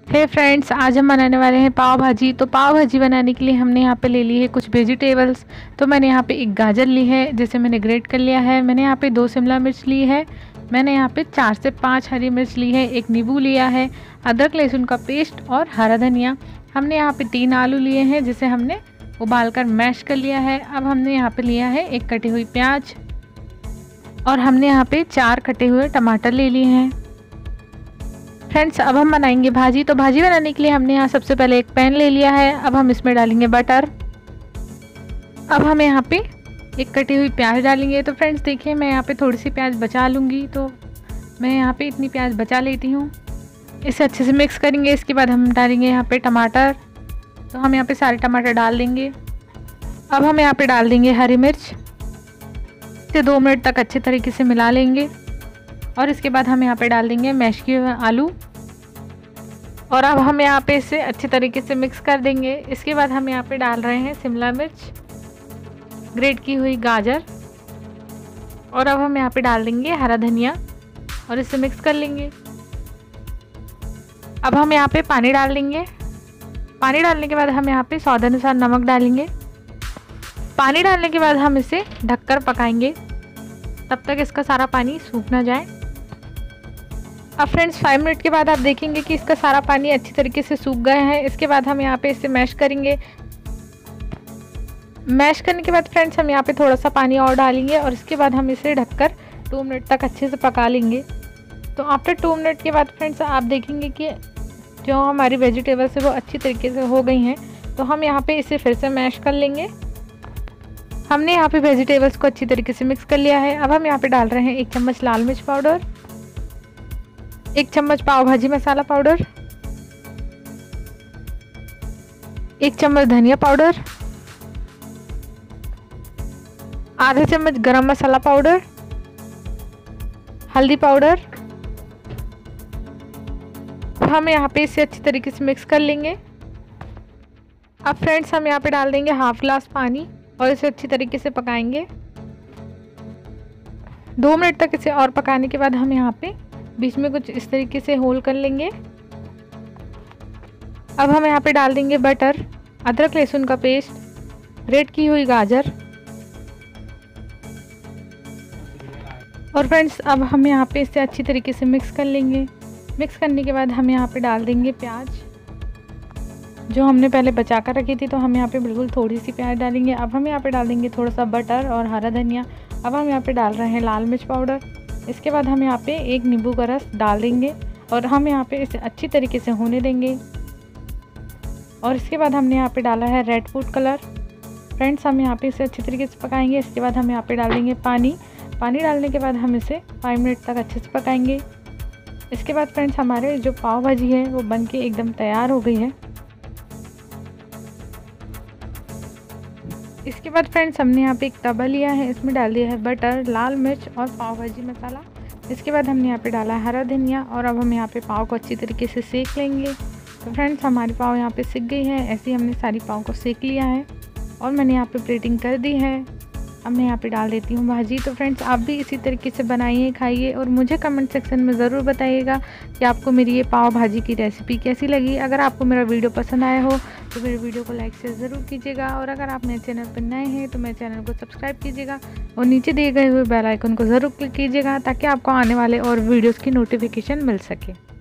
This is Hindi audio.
हे फ्रेंड्स, आज हम बनाने वाले हैं पाव भाजी। तो पाव भाजी बनाने के लिए हमने यहाँ पे ले ली है कुछ वेजिटेबल्स। तो मैंने यहाँ पे एक गाजर ली है जिसे मैंने ग्रेट कर लिया है। मैंने यहाँ पे 2 शिमला मिर्च ली है। मैंने यहाँ पे 4 से 5 हरी मिर्च ली है। एक नींबू लिया है, अदरक लहसुन का पेस्ट और हरा धनिया। हमने यहाँ पे 3 आलू लिए हैं जिसे हमने उबाल कर मैश कर लिया है। अब हमने यहाँ पे लिया है एक कटी हुई प्याज और हमने यहाँ पे 4 कटे हुए टमाटर ले लिए हैं। फ्रेंड्स, अब हम बनाएंगे भाजी। तो भाजी बनाने के लिए हमने यहाँ सबसे पहले एक पैन ले लिया है। अब हम इसमें डालेंगे बटर। अब हम यहाँ पे एक कटी हुई प्याज डालेंगे। तो फ्रेंड्स देखिए, मैं यहाँ पे थोड़ी सी प्याज बचा लूँगी, तो मैं यहाँ पे इतनी प्याज बचा लेती हूँ। इसे अच्छे से मिक्स करेंगे। इसके बाद हम डालेंगे यहाँ पे टमाटर। तो हम यहाँ पे सारे टमाटर डाल देंगे। अब हम यहाँ पे डाल देंगे हरी मिर्च। इसे 2 मिनट तक अच्छे तरीके से मिला लेंगे और इसके बाद हम यहाँ पे डाल देंगे मैश किए हुए आलू। और अब हम यहाँ पे इसे अच्छे तरीके से मिक्स कर देंगे। इसके बाद हम यहाँ पे डाल रहे हैं शिमला मिर्च, ग्रेट की हुई गाजर और अब हम यहाँ पे डाल देंगे हरा धनिया और इसे मिक्स कर लेंगे। अब हम यहाँ पे पानी डाल देंगे। पानी डालने के बाद हम यहाँ पे स्वाद अनुसार नमक डालेंगे। पानी डालने के बाद हम इसे ढककर पकाएंगे तब तक इसका सारा पानी सूख ना जाए। अब फ्रेंड्स 5 मिनट के बाद आप देखेंगे कि इसका सारा पानी अच्छी तरीके से सूख गया है। इसके बाद हम यहाँ पे इसे मैश करेंगे। मैश करने के बाद फ्रेंड्स हम यहाँ पे थोड़ा सा पानी और डालेंगे और इसके बाद हम इसे ढककर 2 मिनट तक अच्छे से पका लेंगे। तो आफ्टर 2 मिनट के बाद फ्रेंड्स आप देखेंगे कि जो हमारी वेजिटेबल्स है वो अच्छी तरीके से हो गई हैं। तो हम यहाँ पे इसे फिर से मैश कर लेंगे। हमने यहाँ पे वेजिटेबल्स को अच्छी तरीके से मिक्स कर लिया है। अब हम यहाँ पे डाल रहे हैं 1 चम्मच लाल मिर्च पाउडर, 1 चम्मच पाव भाजी मसाला पाउडर, 1 चम्मच धनिया पाउडर, आधा चम्मच गरम मसाला पाउडर, हल्दी पाउडर। हम यहाँ पे इसे अच्छी तरीके से मिक्स कर लेंगे। अब फ्रेंड्स हम यहाँ पे डाल देंगे हाफ ग्लास पानी और इसे अच्छी तरीके से पकाएंगे। 2 मिनट तक इसे और पकाने के बाद हम यहाँ पे बीच में कुछ इस तरीके से होल कर लेंगे। अब हम यहाँ पे डाल देंगे बटर, अदरक लहसुन का पेस्ट, ग्रेट की हुई गाजर और फ्रेंड्स अब हम यहाँ पे इसे अच्छी तरीके से मिक्स कर लेंगे। मिक्स करने के बाद हम यहाँ पे डाल देंगे प्याज जो हमने पहले बचा कर रखी थी। तो हम यहाँ पे बिल्कुल थोड़ी सी प्याज डालेंगे। अब हम यहाँ पे डाल देंगे थोड़ा सा बटर और हरा धनिया। अब हम यहाँ पे डाल रहे हैं लाल मिर्च पाउडर। इसके बाद हम यहाँ पे 1 नींबू का रस डाल देंगे और हम यहाँ पे इसे अच्छी तरीके से होने देंगे। और इसके बाद हमने यहाँ पे डाला है रेड फूड कलर। फ्रेंड्स हम यहाँ पे इसे अच्छी तरीके से पकाएंगे। इसके बाद हम यहाँ पे डाल देंगे पानी। पानी डालने के बाद हम इसे 5 मिनट तक अच्छे से पकाएंगे। इसके बाद फ्रेंड्स हमारे जो पाव भाजी है वो बन के एकदम तैयार हो गई है। इसके बाद फ्रेंड्स हमने यहाँ पे एक तवा लिया है, इसमें डाल दिया है बटर, लाल मिर्च और पाव भाजी मसाला। इसके बाद हमने यहाँ पे डाला है हरा धनिया और अब हम यहाँ पे पाव को अच्छी तरीके से सेक लेंगे। तो फ्रेंड्स हमारी पाव यहाँ पे सिक गई है। ऐसे ही हमने सारी पाव को सेक लिया है और मैंने यहाँ पे प्लेटिंग कर दी है। अब मैं यहाँ पे डाल देती हूँ भाजी। तो फ्रेंड्स आप भी इसी तरीके से बनाइए, खाइए और मुझे कमेंट सेक्शन में ज़रूर बताइएगा कि आपको मेरी ये पाव भाजी की रेसिपी कैसी लगी। अगर आपको मेरा वीडियो पसंद आया हो तो मेरे वीडियो को लाइक से ज़रूर कीजिएगा और अगर आप मेरे चैनल पर नए हैं तो मेरे चैनल को सब्सक्राइब कीजिएगा और नीचे दिए गए हुए बेल आइकन को ज़रूर क्लिक कीजिएगा ताकि आपको आने वाले और वीडियोज़ की नोटिफिकेशन मिल सके।